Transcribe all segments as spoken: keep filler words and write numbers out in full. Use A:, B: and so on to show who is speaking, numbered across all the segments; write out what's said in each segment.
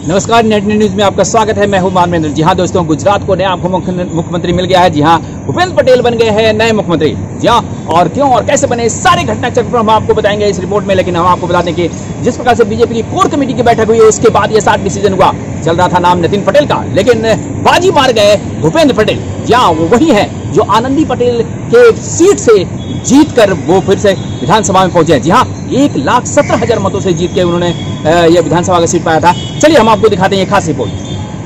A: नमस्कार, net news में आपका स्वागत है। मैं हूं मानवेंद्र। जी हां दोस्तों, गुजरात को नया मुख्यमंत्री मिल गया है। जी हां, भूपेंद्र पटेल बन गए हैं नए मुख्यमंत्री। जी हां, और क्यों और कैसे बने सारे घटनाचक्र हम आपको बताएंगे इस रिपोर्ट में। लेकिन हम आपको बता दें कि जिस प्रकार से बीजेपी की कोर कमेटी की बैठक हुई, उसके बाद यह साठ डिसीजन हुआ। चल रहा था नाम नितिन पटेल का, लेकिन बाजी मार गए भूपेंद्र पटेल। जी हां, वो वही है जो आनंदी पटेल के सीट से जीत कर वो फिर से विधानसभा में पहुंचे। जी हाँ, एक लाख सत्रह हजार मतों से जीत के उन्होंने ये विधानसभा का सीट पाया था। चलिए हम आपको दिखाते हैं ये खास रिपोर्ट।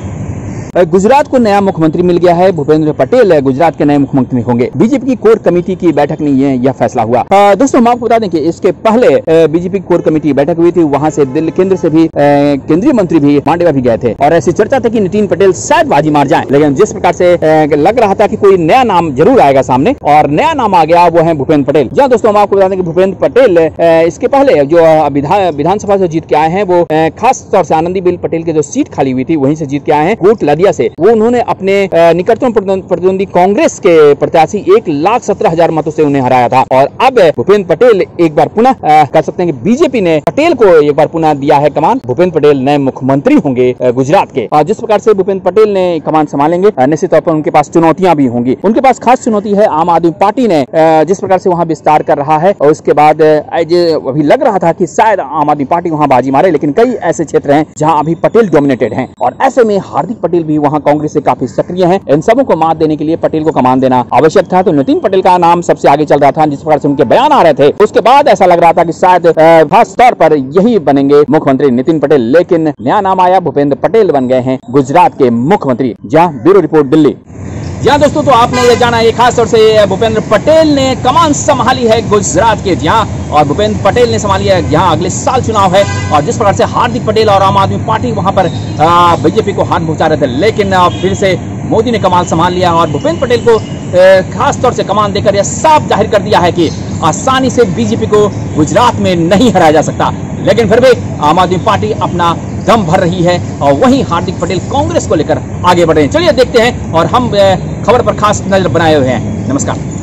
A: गुजरात को नया मुख्यमंत्री मिल गया है। भूपेंद्र पटेल गुजरात के नए मुख्यमंत्री होंगे। बीजेपी की कोर कमेटी की बैठक में ये यह फैसला हुआ। आ, दोस्तों हम आपको बता दें कि इसके पहले बीजेपी की कोर कमेटी की बैठक हुई थी। वहां से दिल्ली केंद्र से भी केंद्रीय मंत्री भी मांडविया भी गए थे और ऐसी चर्चा थी कि नितिन पटेल शायद बाजी मार जाएं। लेकिन जिस प्रकार से लग रहा था कि कोई नया नाम जरूर आएगा सामने, और नया नाम आ गया, वो है भूपेंद्र पटेल। जहाँ दोस्तों हम आपको बता दें कि भूपेंद्र पटेल इसके पहले जो विधानसभा से जीत के आए हैं, वो खास तौर से आनंदीबेन पटेल की जो सीट खाली हुई थी वहीं से जीत के आए हैं, कोट लदिया से। वो उन्होंने अपने निकटतम प्रतिद्वंदी कांग्रेस के प्रत्याशी एक लाख सत्रह हजार मतों से उन्हें हराया था। और अब भूपेंद्र पटेल एक बार पुनः कह सकते हैं कि बीजेपी ने पटेल को एक बार पुनः दिया है कमान। भूपेंद्र पटेल नए मुख्यमंत्री होंगे गुजरात के। और जिस प्रकार से भूपेंद्र पटेल ने कमान संभालेंगे, निश्चित तौर पर उनके पास चुनौतियां भी होंगी। उनके पास खास चुनौती है आम आदमी पार्टी ने जिस प्रकार से वहां विस्तार कर रहा है। और उसके बाद अभी लग रहा था कि शायद आम आदमी पार्टी वहां बाजी मारे, लेकिन कई ऐसे क्षेत्र हैं जहां अभी पटेल डोमिनेटेड हैं। और ऐसे में हार्दिक पटेल भी वहां कांग्रेस से काफी सक्रिय हैं। इन सबों को मात देने के लिए पटेल को कमान देना आवश्यक था। तो नितिन पटेल का नाम सबसे आगे चल रहा था। जिस प्रकार से उनके बयान आ रहे थे, उसके बाद ऐसा लग रहा था कि शायद खास तौर पर यही बनेंगे मुख्यमंत्री नितिन पटेल। लेकिन नया नाम आया, भूपेंद्र पटेल बन गए हैं गुजरात के मुख्यमंत्री। जहां ब्यूरो रिपोर्ट दिल्ली। यहाँ दोस्तों, तो आपने ये जाना ये खास तौर से भूपेंद्र पटेल ने कमान संभाली है गुजरात के। जहाँ और भूपेंद्र पटेल ने संभाली है, यहाँ अगले साल चुनाव है। और जिस प्रकार से हार्दिक पटेल और आम आदमी पार्टी वहां पर बीजेपी को हाथ पहुंचा रहे थे, लेकिन फिर से मोदी ने कमान संभाल लिया और भूपेंद्र पटेल को खास तौर से कमान देकर यह साफ जाहिर कर दिया है कि आसानी से बीजेपी को गुजरात में नहीं हराया जा सकता। लेकिन फिर भी आम आदमी पार्टी अपना दम भर रही है और वहीं हार्दिक पटेल कांग्रेस को लेकर आगे बढ़ रहे हैं। चलिए देखते हैं, और हम खबर पर खास नजर बनाए हुए हैं। नमस्कार।